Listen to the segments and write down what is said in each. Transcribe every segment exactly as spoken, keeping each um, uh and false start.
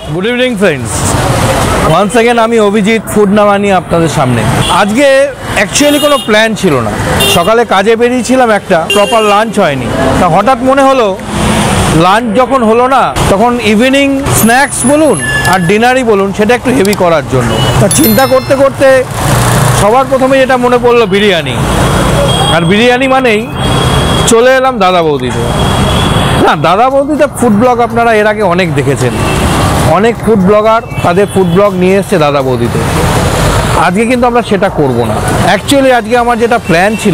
Good evening friends, once again আমি Abhijit food নামা নিয়ে আপনাদের সামনে। আজকে অ্যাকচুয়ালি কোনো প্ল্যান ছিল না, সকালে কাজে বেরিয়েছিলাম, একটা প্রপার লাঞ্চ হয়নি। তা হঠাৎ মনে হলো লাঞ্চ যখন হলো না, তখন ইভিনিং স্ন্যাক্স বলুন আর ডিনারই বলুন, সেটা একটু হেভি করার জন্য। তা চিন্তা করতে করতে সবার প্রথমে যেটা মনে পড়লো বিরিয়ানি, আর বিরিয়ানি মানেই চলে এলাম দাদা বৌদিতে। না, দাদা বৌদিতে ফুড ব্লগ আপনারা এর আগে অনেক দেখেছেন, অনেক ফুড ব্লগার তাদের ফুড ব্লগ নিয়ে এসছে দাদা বৌদিতে। আজকে কিন্তু আমরা সেটা করব না। অ্যাকচুয়ালি আজকে আমার যেটা প্ল্যান ছিল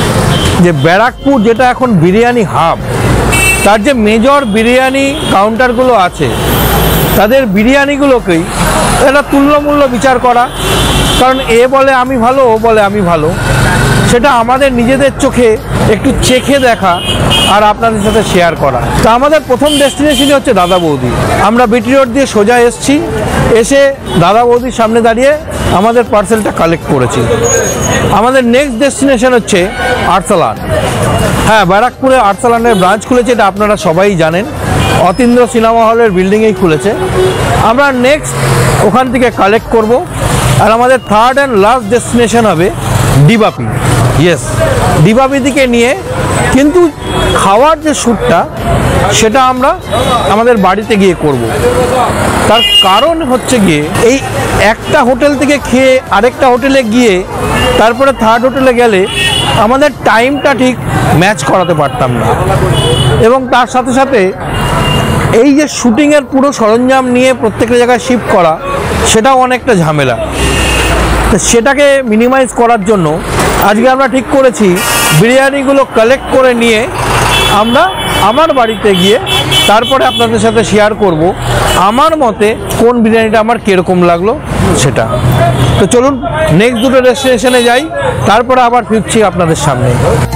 যে ব্যারাকপুর যেটা এখন বিরিয়ানি হাব, তার যে মেজর বিরিয়ানি কাউন্টারগুলো আছে তাদের বিরিয়ানিগুলোকেই একটা তুল্যমূল্য বিচার করা। কারণ এ বলে আমি ভালো, ও বলে আমি ভালো, সেটা আমাদের নিজেদের চোখে একটু চেখে দেখা আর আপনাদের সাথে শেয়ার করা। তা আমাদের প্রথম ডেস্টিনেশনই হচ্ছে দাদা বৌদি। আমরা বিটি রোড দিয়ে সোজা এসছি, এসে দাদা বৌদির সামনে দাঁড়িয়ে আমাদের পার্সেলটা কালেক্ট করেছি। আমাদের নেক্সট ডেস্টিনেশন হচ্ছে আরসালান। হ্যাঁ, ব্যারাকপুরে আরসালানের ব্রাঞ্চ খুলেছে, এটা আপনারা সবাই জানেন, অতীন্দ্র সিনেমা হলের বিল্ডিংয়েই খুলেছে। আমরা নেক্সট ওখান থেকে কালেক্ট করব, আর আমাদের থার্ড অ্যান্ড লাস্ট ডেস্টিনেশন হবে ডিবাপি। ইয়েস, ডিবাপি দিকে নিয়ে কিন্তু খাওয়ার যে শ্যুটটা সেটা আমরা আমাদের বাড়িতে গিয়ে করব। তার কারণ হচ্ছে গিয়ে এই একটা হোটেল থেকে খেয়ে আরেকটা হোটেলে গিয়ে তারপরে থার্ড হোটেলে গেলে আমাদের টাইমটা ঠিক ম্যাচ করাতে পারতাম না, এবং তার সাথে সাথে এই যে শ্যুটিংয়ের পুরো সরঞ্জাম নিয়ে প্রত্যেকটা জায়গায় শিফট করা, সেটাও অনেকটা ঝামেলা। তো সেটাকে মিনিমাইজ করার জন্য আজকে আমরা ঠিক করেছি বিরিয়ানিগুলো কালেক্ট করে নিয়ে আমরা আমার বাড়িতে গিয়ে তারপরে আপনাদের সাথে শেয়ার করব আমার মতে কোন বিরিয়ানিটা আমার কীরকম লাগলো সেটা। তো চলুন নেক্সট দুটো ডেস্টিনেশনে যাই, তারপরে আবার ফিরছি আপনাদের সামনে।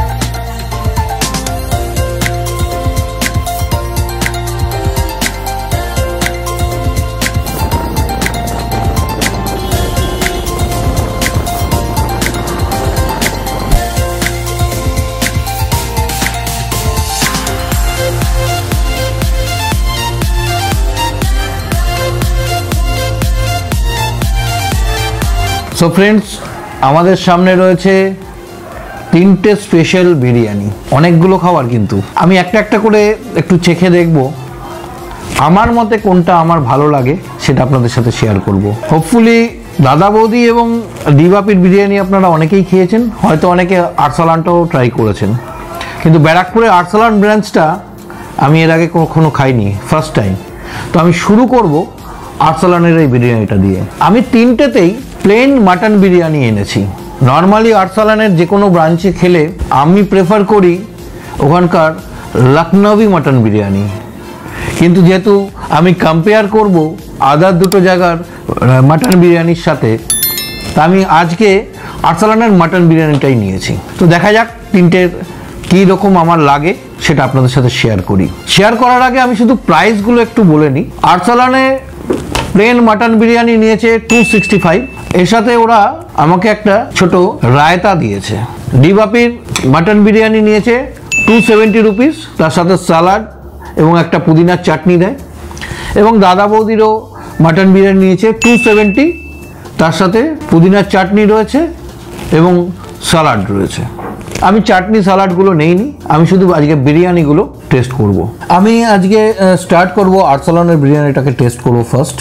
সো ফ্রেন্ডস, আমাদের সামনে রয়েছে তিনটে স্পেশাল বিরিয়ানি, অনেকগুলো খাবার, কিন্তু আমি একটা একটা করে একটু চেখে দেখব আমার মতে কোনটা আমার ভালো লাগে সেটা আপনাদের সাথে শেয়ার করব। হোপফুলি দাদা বৌদি এবং ডিবাপির বিরিয়ানি আপনারা অনেকেই খেয়েছেন, হয়তো অনেকে আরসালানটাও ট্রাই করেছেন, কিন্তু ব্যারাকপুরের আরসালান ব্রাঞ্চটা আমি এর আগে কখনো খাইনি, ফার্স্ট টাইম। তো আমি শুরু করব আরসালানের এই বিরিয়ানিটা দিয়ে। আমি তিনটেতেই প্লেন মাটন বিরিয়ানি এনেছি। নর্মালি আরসালানের যে কোনো ব্রাঞ্চে খেলে আমি প্রেফার করি ওখানকার লখনৌই মাটন বিরিয়ানি, কিন্তু যেহেতু আমি কম্পেয়ার করব আদার দুটো জায়গার মাটন বিরিয়ানির সাথে, তা আমি আজকে আরসালানের মাটন বিরিয়ানিটাই নিয়েছি। তো দেখা যাক তিনটের কী রকম আমার লাগে সেটা আপনাদের সাথে শেয়ার করি। শেয়ার করার আগে আমি শুধু প্রাইসগুলো একটু বলে নিই। আরসালানে প্লেন মাটন বিরিয়ানি নিয়েছে টু সিক্সটি ফাইভ, এর সাথে ওরা আমাকে একটা ছোট রায়তা দিয়েছে। ডিবাপির মাটন বিরিয়ানি নিয়েছে টু সেভেন্টি রুপিস, তার সাথে স্যালাড এবং একটা পুদিনার চাটনি দেয়। এবং দাদা বৌদিরও মাটন বিরিয়ানি নিয়েছে টু সেভেন্টি, তার সাথে পুদিনার চাটনি রয়েছে এবং স্যালাড রয়েছে। আমি চাটনি স্যালাডগুলো নেইনি, আমি শুধু আজকে বিরিয়ানিগুলো টেস্ট করব। আমি আজকে স্টার্ট করব আরসালানের বিরিয়ানিটাকে টেস্ট করব ফার্স্ট।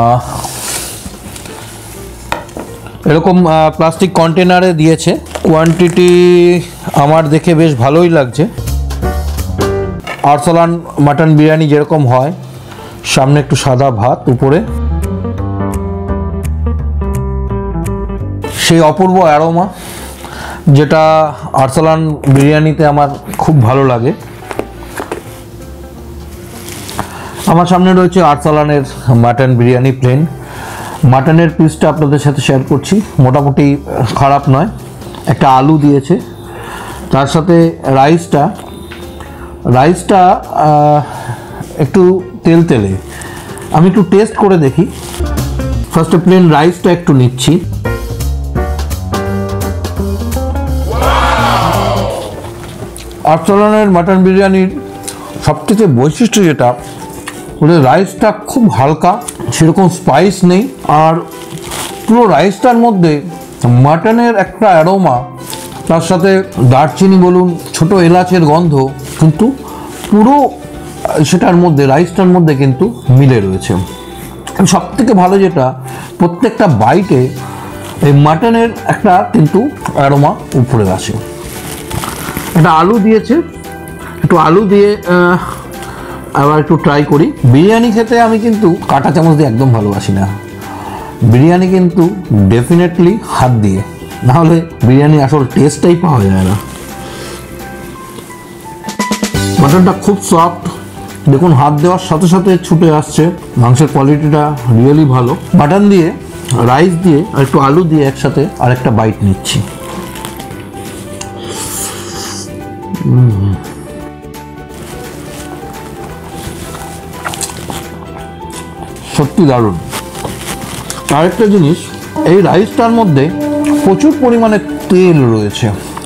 এরকম প্লাস্টিক কন্টেনারে দিয়েছে, কোয়ান্টিটি আমার দেখে বেশ ভালোই লাগছে। আরসালান মাটন বিরিয়ানি যেরকম হয়, সামনে একটু সাদা ভাত, উপরে সেই অপূর্ব অ্যারোমা যেটা আরসালান বিরিয়ানিতে আমার খুব ভালো লাগে। আমার সামনে রয়েছে আরসালানের মাটন বিরিয়ানি প্লেন। মাটনের পিসটা আপনাদের সাথে শেয়ার করছি, মোটামুটি খারাপ নয়। একটা আলু দিয়েছে, তার সাথে রাইসটা রাইসটা একটু তেল তেলে। আমি একটু টেস্ট করে দেখি। ফার্স্টে প্লেন রাইসটা একটু নিচ্ছি। আরসালানের মাটন বিরিয়ানির সবথেকে বৈশিষ্ট্য যেটা, ওদের রাইসটা খুব হালকা, সেরকম স্পাইস নেই, আর পুরো রাইসটার মধ্যে মাটনের একটা অ্যারোমা, তার সাথে দারচিনি বলুন, ছোট এলাচের গন্ধ কিন্তু পুরো সেটার মধ্যে, রাইসটার মধ্যে কিন্তু মিলে রয়েছে। সব থেকে ভালো যেটা, প্রত্যেকটা বাইটে এই মাটনের একটা কিন্তু অ্যারোমা উপরে আসে। একটা আলু দিয়েছে, একটু আলু দিয়ে আবার একটু ট্রাই করি। বিরিয়ানি খেতে আমি কিন্তু কাঁটা চামচ দিয়ে একদম ভালোবাসি না, বিরিয়ানি কিন্তু ডেফিনেটলি হাত দিয়ে, নাহলে বিরিয়ানি আসল টেস্টটাই পাওয়া যায় না। মাটনটা খুব সফট, দেখুন হাত দেওয়ার সাথে সাথে ছুটে আসছে, মাংসের কোয়ালিটিটা রিয়েলি ভালো। মাটন দিয়ে, রাইস দিয়ে আর একটু আলু দিয়ে একসাথে আর একটা বাইট নিচ্ছি। সত্যি দারুণ। আরেকটা জিনিস, এই রাইসটার মধ্যে প্রচুর পরিমাণে তেল রয়েছে,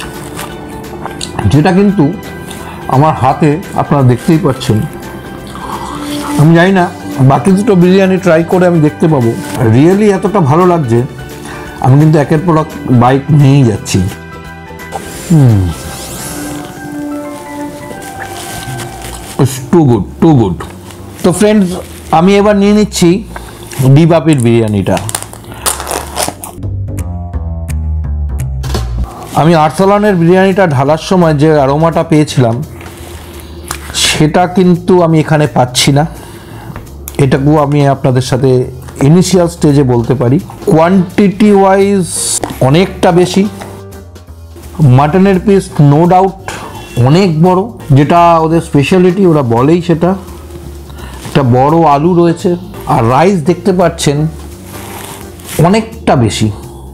যেটা কিন্তু আমার হাতে আপনারা দেখতেই পাচ্ছেন। আমি জানি না বাকি দুটো বিরিয়ানি ট্রাই করে আমি দেখতে পাবো, রিয়েলি এতটা ভালো লাগছে আমি কিন্তু একের পর এক বাইট নিয়েই যাচ্ছি। হুম, টু গুড টু গুড। তো ফ্রেন্ডস, আমি এবার নিয়ে নিচ্ছি ডি বাপির বিরিয়ানিটা। আমি আরসালানের বিরিয়ানিটা ঢালার সময় যে অ্যারোমাটা পেয়েছিলাম সেটা কিন্তু আমি এখানে পাচ্ছি না। এটাকু আমি আপনাদের সাথে ইনিশিয়াল স্টেজে বলতে পারি। কোয়ান্টিটি ওয়াইজ অনেকটা বেশি, মাটনের পিস নো ডাউট অনেক বড়, যেটা ওদের স্পেশালিটি, ওরা বলেই সেটা। একটা বড় আলু রয়েছে, আর রাইস দেখতে পাচ্ছেন অনেকটা বেশি।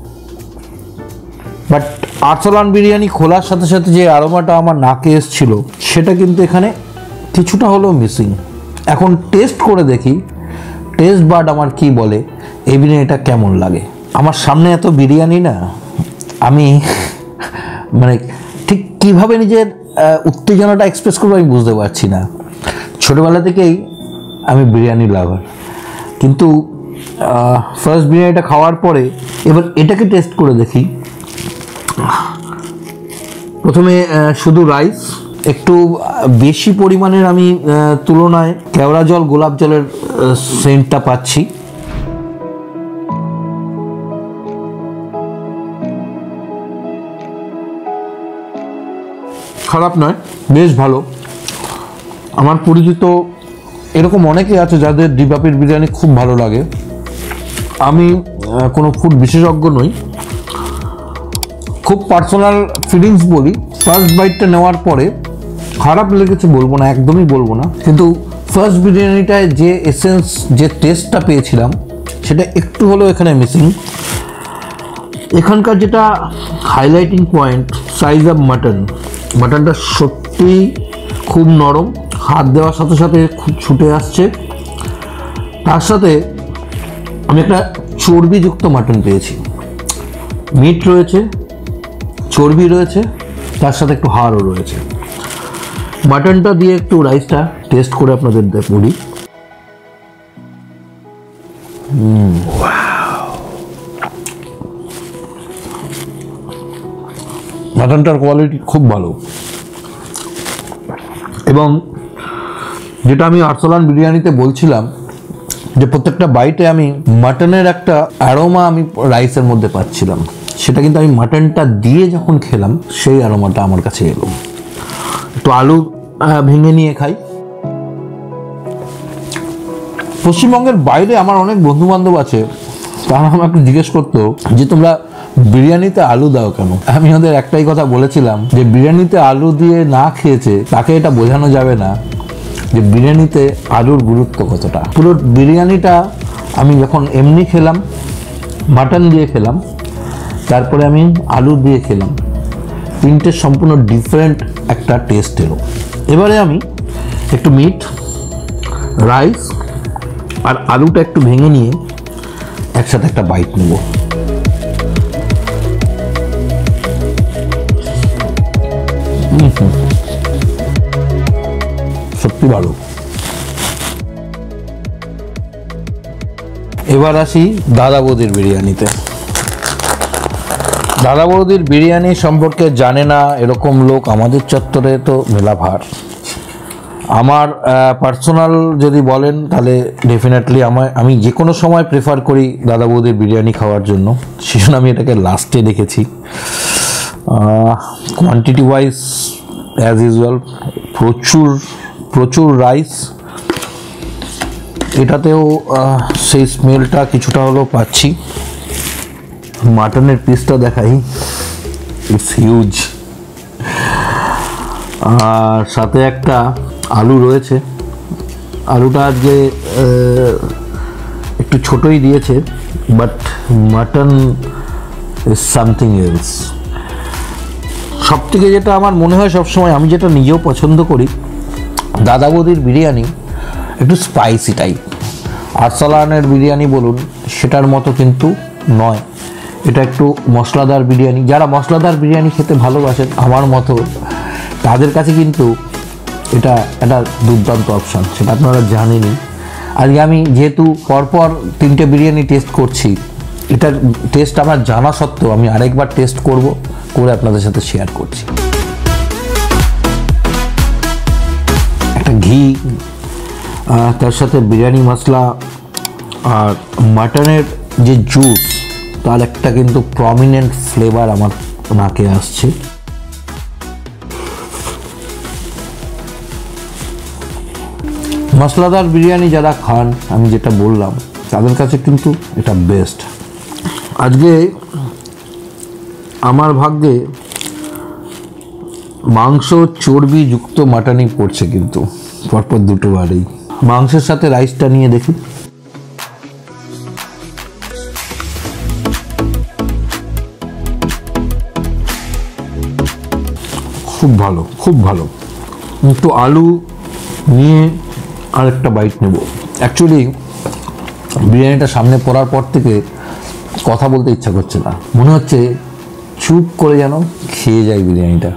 বাট আরসালান বিরিয়ানি খোলার সাথে সাথে যে অ্যারোমাটা আমার নাকে এসেছিল সেটা কিন্তু এখানে কিছুটা হলেও মিসিং। এখন টেস্ট করে দেখি টেস্ট বাড আমার কি বলে, এই বিরিয়ানিটা কেমন লাগে। আমার সামনে এত বিরিয়ানি না, আমি মানে ঠিক কীভাবে নিজের উত্তেজনাটা এক্সপ্রেস করবো আমি বুঝতে পারছি না। ছোটোবেলা থেকেই আমি বিরিয়ানি লাভার, কিন্তু ফার্স্ট বিরিয়ানিটা খাওয়ার পরে এবার এটাকে টেস্ট করে দেখি। প্রথমে শুধু রাইস, একটু বেশি পরিমাণের আমি তুলনায় কেওড়া জল, গোলাপ জলের সেন্টটা পাচ্ছি। খারাপ নয়, বেশ ভালো। আমার পরিচিত এরকম অনেকে আছে যাদের ডি বাপির বিরিয়ানি খুব ভালো লাগে। আমি কোনো ফুড বিশেষজ্ঞ নই, খুব পার্সোনাল ফিলিংস বলি। ফার্স্ট বাইটটা নেওয়ার পরে খারাপ লেগেছে বলবো না, একদমই বলবো না, কিন্তু ফার্স্ট বিরিয়ানিটায় যে এসেন্স, যে টেস্টটা পেয়েছিলাম সেটা একটু হলেও এখানে মিসিং। এখানকার যেটা highlighting point, size of mutton, মাটনটা সত্যি খুব নরম, হাত দেওয়ার সাথে সাথে খুব ছুটে আসছে। তার সাথে আমি একটা চর্বিযুক্ত মাটন পেয়েছি, মিট রয়েছে, চর্বি রয়েছে, তার সাথে একটু হাড়ও রয়েছে। মাটনটা দিয়ে একটু রাইসটা টেস্ট করে আপনাদের বলি। মাটনটার কোয়ালিটি খুব ভালো, এবং যেটা আমি আরসালান বিরিয়ানিতে বলছিলাম যে প্রত্যেকটা বাইটে আমি মাটনের একটা অ্যারোমা আমি রাইসের মধ্যে পাচ্ছিলাম, সেটা কিন্তু আমি মাটনটা দিয়ে যখন খেলাম সেই অ্যারোমাটা আমার কাছে এলো। একটু আলু ভেঙে নিয়ে খাই। পশ্চিমবঙ্গের বাইরে আমার অনেক বন্ধু বান্ধব আছে, তারা আমাকে জিজ্ঞেস করতো যে তোমরা বিরিয়ানিতে আলু দাও কেন। আমি ওদের একটাই কথা বলেছিলাম যে বিরিয়ানিতে আলু দিয়ে না খেয়েছে তাকে এটা বোঝানো যাবে না যে বিরিয়ানিতে আলুর গুরুত্ব কতটা। পুরো বিরিয়ানিটা আমি যখন এমনি খেলাম, মাটন দিয়ে খেলাম, তারপরে আমি আলু দিয়ে খেলাম, তিনটে সম্পূর্ণ ডিফারেন্ট একটা টেস্ট এলো। এবারে আমি একটু মিট, রাইস আর আলুটা একটু ভেঙে নিয়ে একসাথে একটা বাইট নেব। সত্যি ভালো। এবার আসি দাদা বৌদির বিরিয়ানিতে। দাদা বৌদির বিরিয়ানি সম্পর্কে জানে না এরকম লোক আমাদের চত্বরে তো মেলাভার। আমার পার্সোনাল যদি বলেন তাহলে ডেফিনেটলি আমার আমি যে কোনো সময় প্রেফার করি দাদা বৌদির বিরিয়ানি খাওয়ার জন্য, সেজন্য আমি এটাকে লাস্টে রেখেছি। কোয়ান্টিটি ওয়াইজ অ্যাজ ইউজুয়াল প্রচুর প্রচুর রাইস, এটাতেও সেই স্মেলটা কিছুটা হলেও পাচ্ছি। মাটনের পিসটা দেখাই, ইটস হিউজ। আর সাথে একটা আলু রয়েছে, আলুটা আজকে একটু ছোটই দিয়েছে, but mutton is something else. সব থেকে যেটা আমার মনে হয় সবসময়, আমি যেটা নিজেও পছন্দ করি, দাদা বৌদির বিরিয়ানি একটু স্পাইসি টাইপ। আরসালানের বিরিয়ানি বলুন, সেটার মতো কিন্তু নয়, এটা একটু মশলাদার বিরিয়ানি। যারা মশলাদার বিরিয়ানি খেতে ভালোবাসেন আমার মতো, তাদের কাছে কিন্তু এটা একটা দুর্দান্ত অপশান, সেটা আপনারা জানেনই। আজকে আমি যেহেতু পরপর তিনটে বিরিয়ানি টেস্ট করছি, এটার টেস্ট আমার জানা সত্ত্বেও আমি আরেকবার টেস্ট করব, করে আপনাদের সাথে শেয়ার করছি। একটা ঘি, তার সাথে বিরিয়ানি মশলা আর মাটনের যে জুস, তার একটা কিন্তু প্রমিনেন্ট ফ্লেভার আমার নাকে আসছে। মশলাদার বিরিয়ানি যারা খান, আমি যেটা বললাম, তাদের কাছে কিন্তু এটা বেস্ট। আজকে আমার ভাগ্যে মাংস চর্বি যুক্ত মাটনই পড়ছে, কিন্তু পরপর দুটো বারেই। মাংসের সাথে রাইসটা নিয়ে দেখি। খুব ভালো, খুব ভালো। একটু আলু নিয়ে আর একটা বাইট নেব। অ্যাকচুয়ালি বিরিয়ানিটা সামনে পড়ার পর থেকে কথা বলতে ইচ্ছা করছে না, মনে হচ্ছে চুপ করে যেন খেয়ে যায় বিরিয়ানিটা।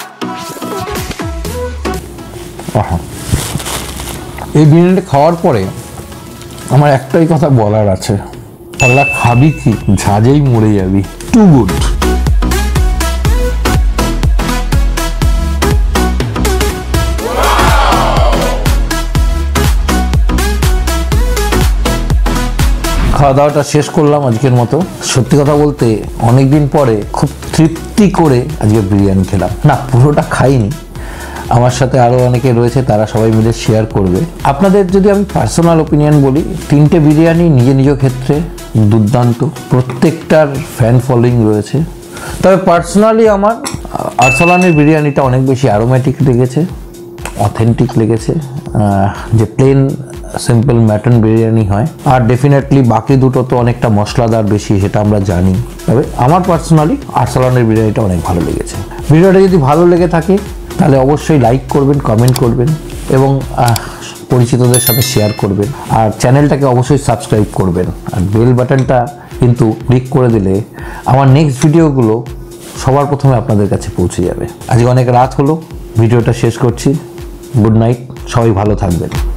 আহা, এই বিরিয়ানিটা খাওয়ার পরে আমার একটাই কথা বলার আছে, পাগলা খাবি কি, ঝাঁঝেই মরে যাবি। Too good. খাওয়া দাওয়াটা শেষ করলাম আজকের মতো। সত্যি কথা বলতে অনেক দিন পরে খুব তৃপ্তি করে আজকে বিরিয়ানি খেলাম। না, পুরোটা খাইনি, আমার সাথে আরও অনেকে রয়েছে, তারা সবাই মিলে শেয়ার করবে। আপনাদের যদি আমি পার্সোনাল ওপিনিয়ন বলি, তিনটে বিরিয়ানি নিজ নিজ ক্ষেত্রে দুর্দান্ত, প্রত্যেকটার ফ্যান ফলোয়িং রয়েছে। তবে পার্সোনালি আমার আরসালানের বিরিয়ানিটা অনেক বেশি অ্যারোমেটিক লেগেছে, অথেন্টিক লেগেছে, যে প্লেন সিম্পল মাটন বিরিয়ানি হয়। আর ডেফিনেটলি বাকি দুটো তো অনেকটা মশলাদার বেশি, সেটা আমরা জানি। তবে আমার পার্সোনালি আরসালানের বিরিয়ানিটা অনেক ভালো লেগেছে। ভিডিওটা যদি ভালো লেগে থাকে তাহলে অবশ্যই লাইক করবেন, কমেন্ট করবেন এবং পরিচিতদের সাথে শেয়ার করবেন। আর চ্যানেলটাকে অবশ্যই সাবস্ক্রাইব করবেন, আর বেল বাটনটা কিন্তু ক্লিক করে দিলে আমার নেক্সট ভিডিওগুলো সবার প্রথমে আপনাদের কাছে পৌঁছে যাবে। আজকে অনেক রাত হলো, ভিডিওটা শেষ করছি। গুড নাইট, সবাই ভালো থাকবেন।